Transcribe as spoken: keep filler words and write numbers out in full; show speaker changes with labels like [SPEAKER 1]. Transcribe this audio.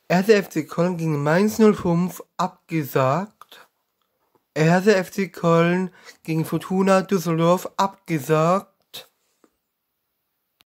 [SPEAKER 1] erster F C Köln gegen Mainz null fünf abgesagt. erster F C Köln gegen Fortuna Düsseldorf abgesagt.